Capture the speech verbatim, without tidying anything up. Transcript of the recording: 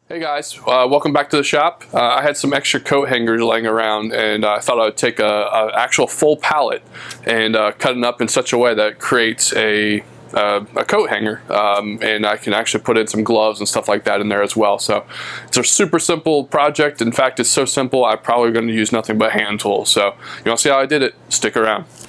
Hey guys, uh, welcome back to the shop. Uh, I had some extra coat hangers laying around, and uh, I thought I would take a, a actual full pallet and uh, cut it up in such a way that it creates a, uh, a coat hanger, um, and I can actually put in some gloves and stuff like that in there as well. So it's a super simple project. In fact, it's so simple I'm probably going to use nothing but hand tools. So you want to see how I did it? Stick around.